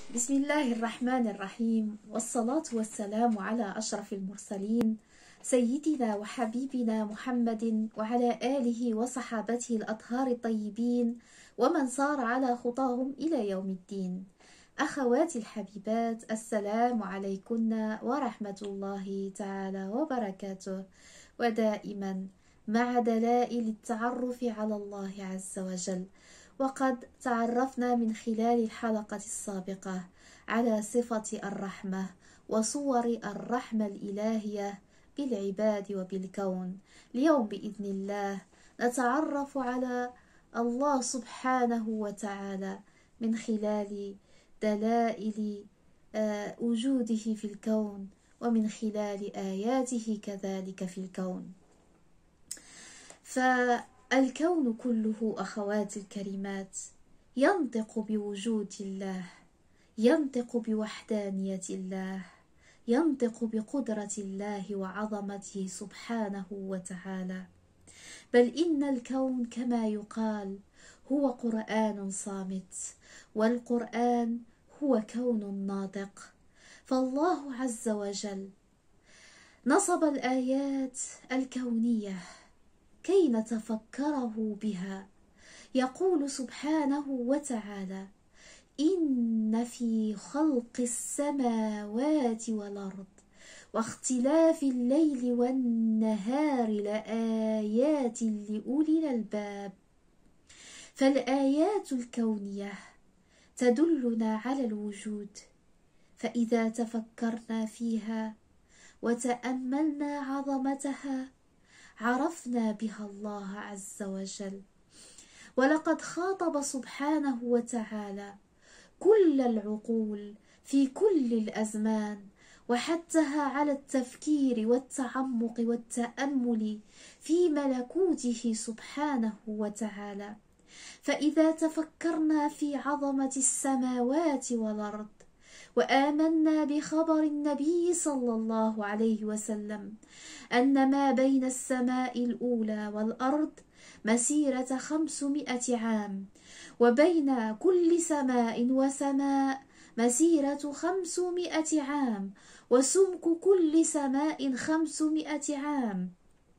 بسم الله الرحمن الرحيم، والصلاة والسلام على أشرف المرسلين سيدنا وحبيبنا محمد وعلى آله وصحابته الأطهار الطيبين ومن صار على خطاهم إلى يوم الدين. أخواتي الحبيبات، السلام عليكن ورحمة الله تعالى وبركاته. ودائما مع دلائل التعرف على الله عز وجل، وقد تعرفنا من خلال الحلقة السابقة على صفة الرحمة وصور الرحمة الإلهية بالعباد وبالكون. اليوم بإذن الله نتعرف على الله سبحانه وتعالى من خلال دلائل وجوده في الكون، ومن خلال آياته كذلك في الكون. فالكون كله أخواتي الكريمات ينطق بوجود الله، ينطق بوحدانية الله، ينطق بقدرة الله وعظمته سبحانه وتعالى. بل إن الكون كما يقال هو قرآن صامت، والقرآن هو كون ناطق. فالله عز وجل نصب الآيات الكونية كي نتفكره بها. يقول سبحانه وتعالى: إن في خلق السماوات والأرض واختلاف الليل والنهار لآيات لأولي الألباب. فالآيات الكونية تدلنا على الوجود، فإذا تفكرنا فيها وتأملنا عظمتها عرفنا بها الله عز وجل. ولقد خاطب سبحانه وتعالى كل العقول في كل الأزمان، وحثها على التفكير والتعمق والتأمل في ملكوته سبحانه وتعالى. فإذا تفكرنا في عظمة السماوات والأرض، وآمنا بخبر النبي صلى الله عليه وسلم أن ما بين السماء الأولى والأرض مسيرة 500 عام، وبين كل سماء وسماء مسيرة 500 عام، وسمك كل سماء 500 عام،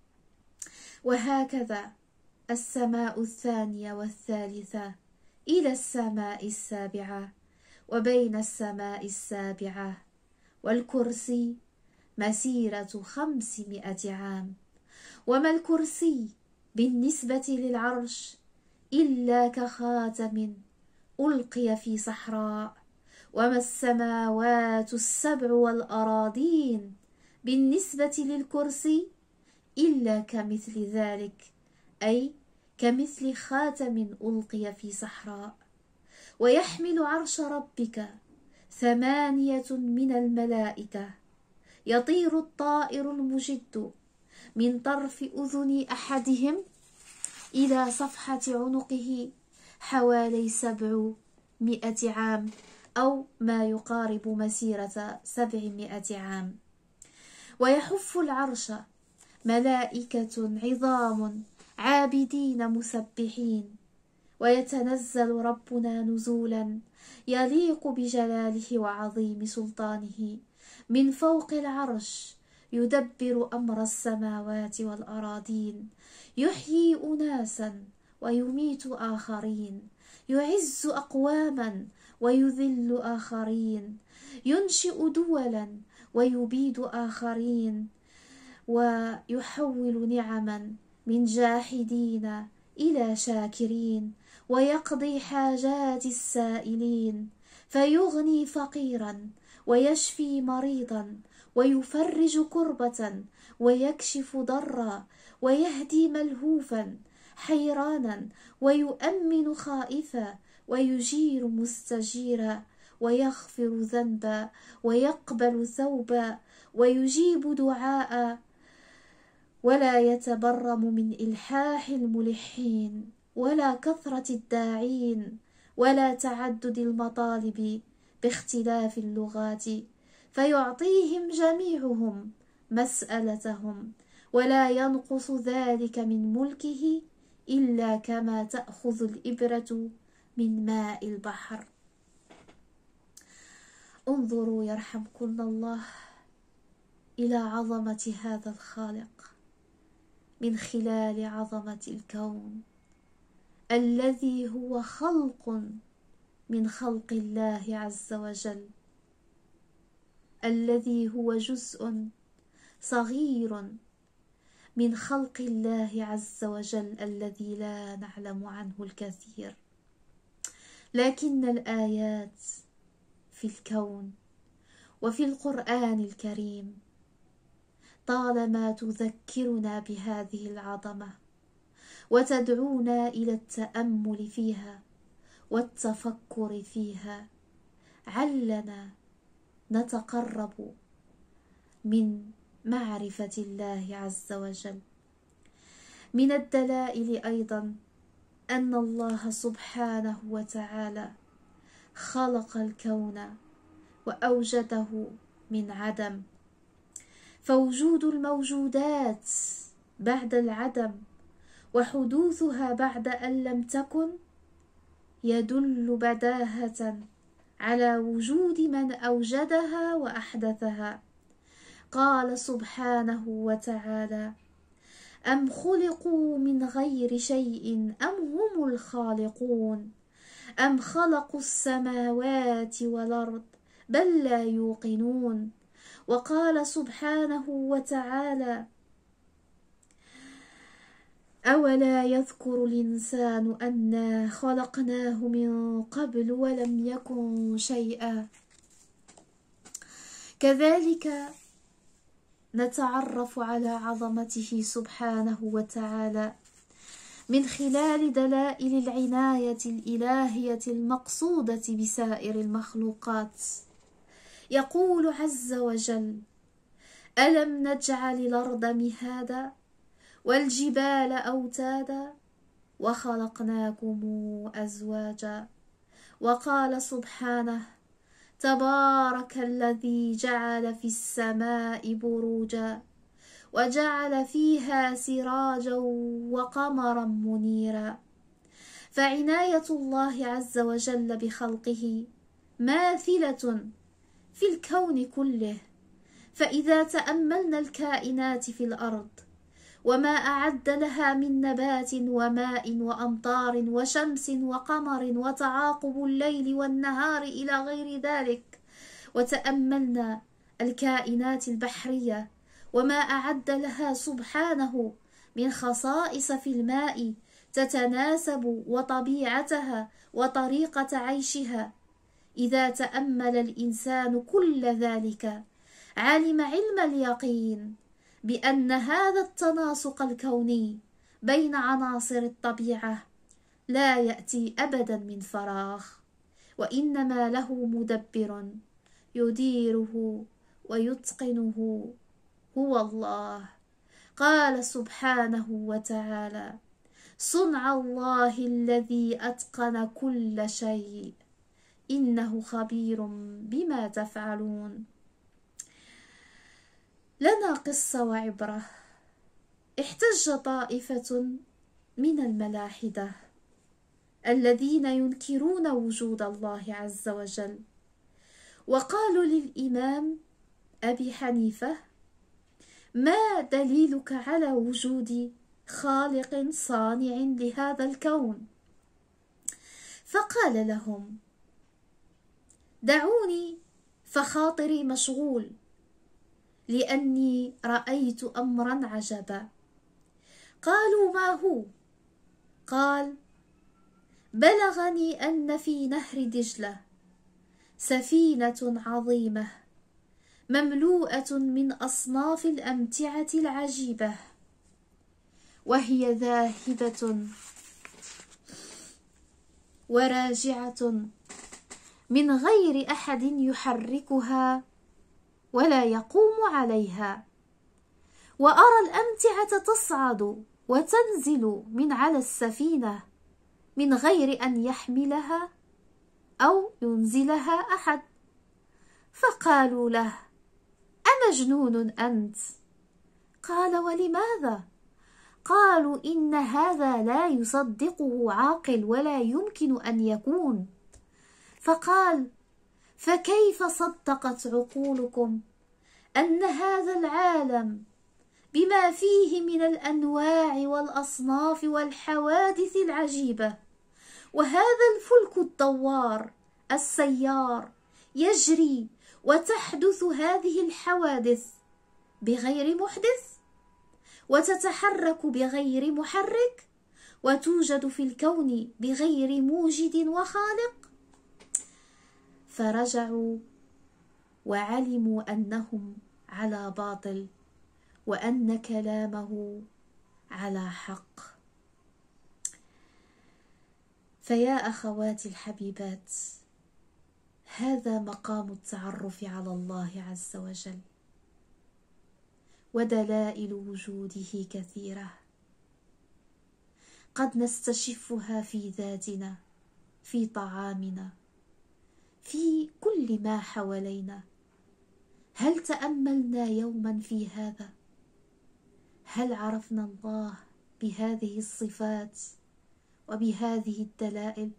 وهكذا السماء الثانية والثالثة إلى السماء السابعة، وبين السماء السابعة والكرسي مسيرة 500 عام. وما الكرسي بالنسبة للعرش إلا كخاتم ألقي في صحراء، وما السماوات السبع والأراضين بالنسبة للكرسي إلا كمثل ذلك، أي كمثل خاتم ألقي في صحراء. ويحمل عرش ربك 8 من الملائكة، يطير الطائر المجد من طرف أذن أحدهم إلى صفحة عنقه حوالي 700 عام، أو ما يقارب مسيرة 700 عام. ويحف العرش ملائكة عظام عابدين مسبحين، ويتنزل ربنا نزولا يليق بجلاله وعظيم سلطانه من فوق العرش، يدبر أمر السماوات والأراضين، يحيي أناسا ويميت آخرين، يعز أقواما ويذل آخرين، ينشئ دولا ويبيد آخرين، ويحول نعما من جاحدين إلى شاكرين، ويقضي حاجات السائلين، فيغني فقيرا ويشفي مريضا، ويفرج كربة ويكشف ضرا، ويهدي ملهوفا حيرانا، ويؤمن خائفا، ويجير مستجيرا، ويغفر ذنبا، ويقبل ثوبا، ويجيب دعاء، ولا يتبرم من إلحاح الملحين، ولا كثرة الداعين، ولا تعدد المطالب باختلاف اللغات، فيعطيهم جميعهم مسألتهم، ولا ينقص ذلك من ملكه إلا كما تأخذ الإبرة من ماء البحر. انظروا يرحمكن الله إلى عظمة هذا الخالق من خلال عظمة الكون الذي هو خلق من خلق الله عز وجل، الذي هو جزء صغير من خلق الله عز وجل الذي لا نعلم عنه الكثير. لكن الآيات في الكون وفي القرآن الكريم طالما تذكرنا بهذه العظمة وتدعونا إلى التأمل فيها والتفكر فيها، علنا نتقرب من معرفة الله عز وجل. من الدلائل أيضا أن الله سبحانه وتعالى خلق الكون وأوجده من عدم، فوجود الموجودات بعد العدم وحدوثها بعد أن لم تكن يدل بداهة على وجود من أوجدها وأحدثها. قال سبحانه وتعالى: أم خلقوا من غير شيء أم هم الخالقون أم خلقوا السماوات والأرض بل لا يوقنون. وقال سبحانه وتعالى: أولا يذكر الإنسان أنا خلقناه من قبل ولم يكن شيئا. كذلك نتعرف على عظمته سبحانه وتعالى من خلال دلائل العناية الإلهية المقصودة بسائر المخلوقات. يقول عز وجل: ألم نجعل الأرض مهادا والجبال أوتادا وخلقناكم أزواجا. وقال سبحانه: تبارك الذي جعل في السماء بروجا وجعل فيها سراجا وقمرا منيرا. فعناية الله عز وجل بخلقه ماثلة في الكون كله. فإذا تأملنا الكائنات في الأرض وما أعد لها من نبات وماء وأمطار وشمس وقمر وتعاقب الليل والنهار إلى غير ذلك، وتأملنا الكائنات البحرية وما أعد لها سبحانه من خصائص في الماء تتناسب وطبيعتها وطريقة عيشها، إذا تأمل الإنسان كل ذلك علم علم اليقين بأن هذا التناسق الكوني بين عناصر الطبيعة لا يأتي أبدا من فراغ، وإنما له مدبر يديره ويتقنه هو الله. قال سبحانه وتعالى: صنع الله الذي أتقن كل شيء إنه خبير بما تفعلون. لنا قصة وعبرة. احتج طائفة من الملاحدة الذين ينكرون وجود الله عز وجل، وقالوا للإمام أبي حنيفة: ما دليلك على وجود خالق صانع لهذا الكون؟ فقال لهم: دعوني فخاطري مشغول، لأني رأيت أمرا عجبا. قالوا: ما هو؟ قال: بلغني أن في نهر دجلة سفينة عظيمة مملوءة من أصناف الأمتعة العجيبة، وهي ذاهبة وراجعة من غير أحد يحركها ولا يقوم عليها، وأرى الأمتعة تصعد وتنزل من على السفينة من غير أن يحملها أو ينزلها أحد. فقالوا له: أمجنون أنت؟ قال: ولماذا؟ قالوا: إن هذا لا يصدقه عاقل ولا يمكن أن يكون. فقال: فكيف صدقت عقولكم أن هذا العالم بما فيه من الأنواع والأصناف والحوادث العجيبة، وهذا الفلك الدوار السيار يجري وتحدث هذه الحوادث بغير محدث، وتتحرك بغير محرك، وتوجد في الكون بغير موجد وخالق؟ فرجعوا وعلموا أنهم على باطل، وأن كلامه على حق. فيا أخواتي الحبيبات، هذا مقام التعرف على الله عز وجل، ودلائل وجوده كثيرة قد نستشفها في ذاتنا، في طعامنا، في كل ما حوالينا. هل تأملنا يوما في هذا؟ هل عرفنا الله بهذه الصفات وبهذه الدلائل؟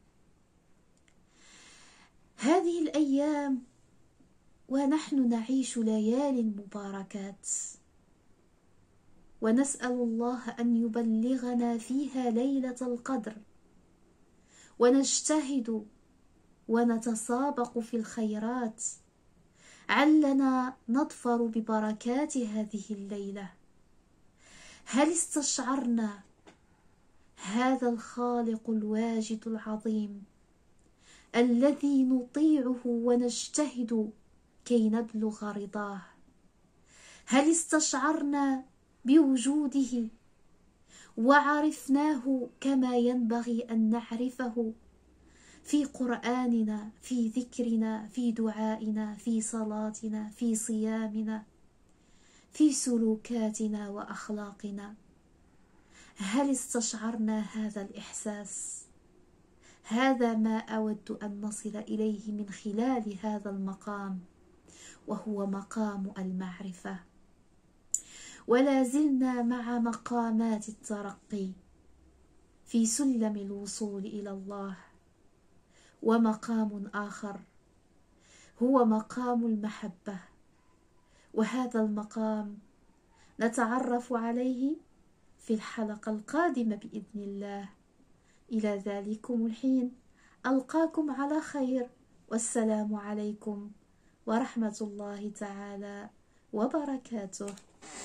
هذه الأيام ونحن نعيش ليال مباركات، ونسأل الله أن يبلغنا فيها ليلة القدر، ونجتهد ونتسابق في الخيرات علنا نظفر ببركات هذه الليلة. هل استشعرنا هذا الخالق الواجد العظيم الذي نطيعه ونجتهد كي نبلغ رضاه؟ هل استشعرنا بوجوده وعرفناه كما ينبغي أن نعرفه في قرآننا، في ذكرنا، في دعائنا، في صلاتنا، في صيامنا، في سلوكاتنا وأخلاقنا؟ هل استشعرنا هذا الإحساس؟ هذا ما أود أن نصل إليه من خلال هذا المقام، وهو مقام المعرفة. ولا زلنا مع مقامات الترقي في سلم الوصول إلى الله، ومقام آخر هو مقام المحبة، وهذا المقام نتعرف عليه في الحلقة القادمة بإذن الله. إلى ذلكم الحين ألقاكم على خير، والسلام عليكم ورحمة الله تعالى وبركاته.